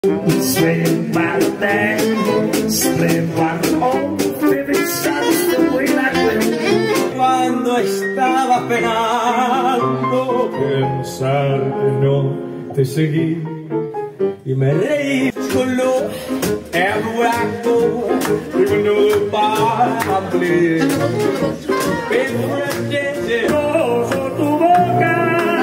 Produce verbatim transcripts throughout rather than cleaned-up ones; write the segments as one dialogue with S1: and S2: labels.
S1: Swing by the band, split one home, living shots the way like wind.
S2: Cuando estaba penando, pensar que no te seguí y me reí solo en blanco, even though probably been
S1: Ojo tu boca,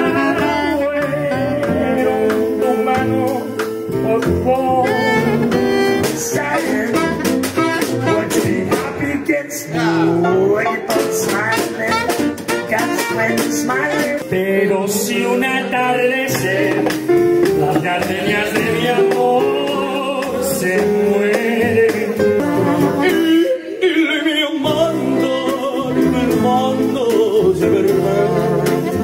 S1: fueron tu mano, por favor. Skying, what you happy gets you, wake up smiling, that's when you smiling. Pero si un atardecer, las gardenias de mi amor se mueren.
S2: Il mio mondo, il mondo si perderà.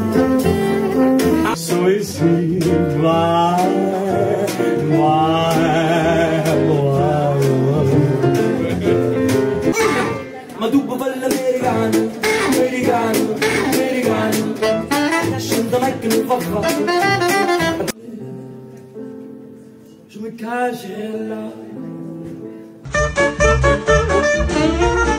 S2: So is he, why, why, why? Ma tu puoi fare l'americano, americano, americano, lasciando mai che non fa fare. Je me cache là.